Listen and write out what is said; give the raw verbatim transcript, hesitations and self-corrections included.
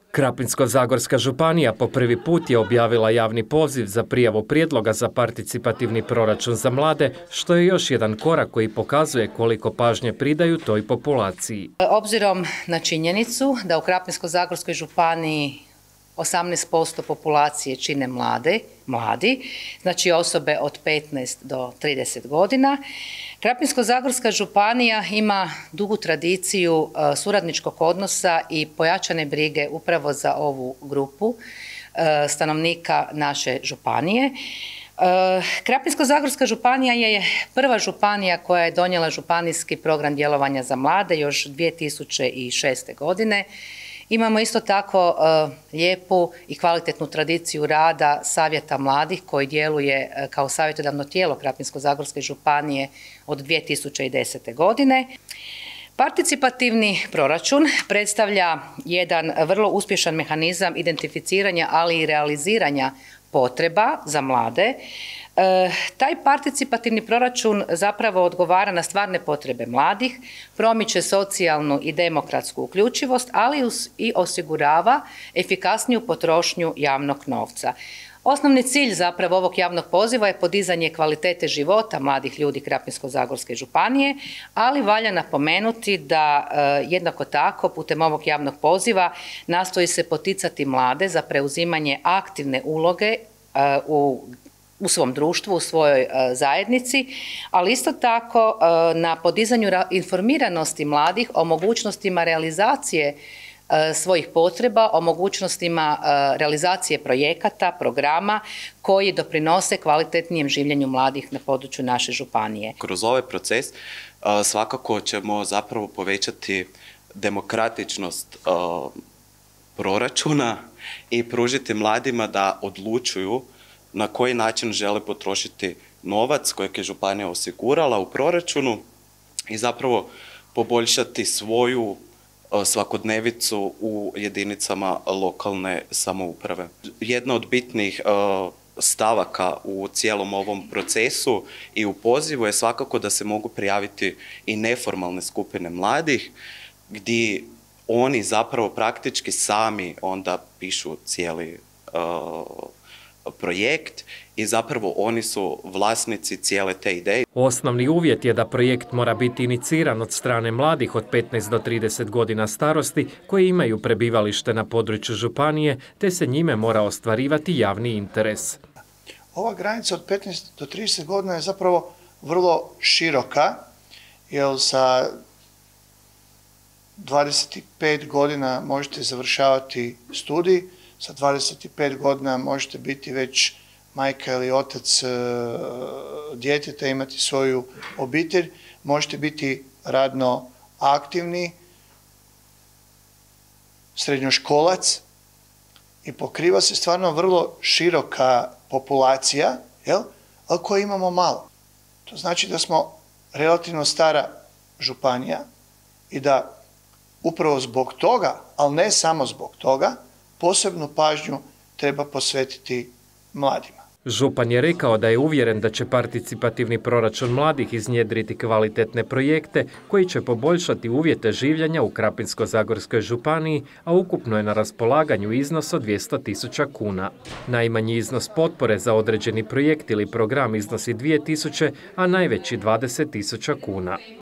Krapinsko-zagorska županija po prvi put je objavila javni poziv za prijavu prijedloga za participativni proračun za mlade, što je još jedan korak koji pokazuje koliko pažnje pridaju toj populaciji. Obzirom na činjenicu da u Krapinsko-zagorskoj županiji osamnaest posto populacije čine mlade, mladi, znači osobe od petnaest do trideset godina. Krapinsko-zagorska županija ima dugu tradiciju suradničkog odnosa i pojačane brige upravo za ovu grupu stanovnika naše županije. Krapinsko-zagorska županija je prva županija koja je donijela županijski program djelovanja za mlade još dvije tisuće šeste. godine. Imamo isto tako uh, lijepu i kvalitetnu tradiciju rada Savjeta mladih koji djeluje uh, kao savjetodavno tijelo Krapinsko-zagorske županije od dvije tisuće desete. godine. Participativni proračun predstavlja jedan vrlo uspješan mehanizam identificiranja, ali i realiziranja potreba za mlade. E, taj participativni proračun zapravo odgovara na stvarne potrebe mladih, promiče socijalnu i demokratsku uključivost, ali i osigurava efikasniju potrošnju javnog novca. Osnovni cilj zapravo ovog javnog poziva je podizanje kvalitete života mladih ljudi Krapinsko-zagorske županije, ali valja napomenuti da e, jednako tako putem ovog javnog poziva nastoji se poticati mlade za preuzimanje aktivne uloge e, u u svom društvu, u svojoj e, zajednici, ali isto tako e, na podizanju informiranosti mladih o mogućnostima realizacije e, svojih potreba, o mogućnostima e, realizacije projekata, programa koji doprinose kvalitetnijem življenju mladih na području naše županije. Kroz ovaj proces e, svakako ćemo zapravo povećati demokratičnost e, proračuna i pružiti mladima da odlučuju na koji način žele potrošiti novac kojeg je županija osigurala u proračunu i zapravo poboljšati svoju svakodnevicu u jedinicama lokalne samouprave. Jedna od bitnih stavaka u cijelom ovom procesu i u pozivu je svakako da se mogu prijaviti i neformalne skupine mladih, gdje oni zapravo praktički sami onda pišu cijeli projekt i zapravo oni su vlasnici cijele te ideje. Osnovni uvjet je da projekt mora biti iniciran od strane mladih od petnaest do trideset godina starosti koji imaju prebivalište na području županije, te se njime mora ostvarivati javni interes. Ova granica od petnaest do trideset godina je zapravo vrlo široka, jer sa dvadeset pet godina možete završavati studij, sa dvadeset pet godina možete biti već majka ili otac djeteta, imati svoju obitelj, možete biti radno aktivni, srednjoškolac i pokriva se stvarno vrlo široka populacija, jel? Ali koju imamo malo. To znači da smo relativno stara županija i da upravo zbog toga, ali ne samo zbog toga, posebnu pažnju treba posvetiti mladima. Župan je rekao da je uvjeren da će participativni proračun mladih iznjedriti kvalitetne projekte koji će poboljšati uvjete življenja u Krapinsko-zagorskoj županiji, a ukupno je na raspolaganju iznos od dvjesto tisuća kuna. Najmanji iznos potpore za određeni projekt ili program iznosi dvije tisuće, a najveći dvadeset tisuća kuna.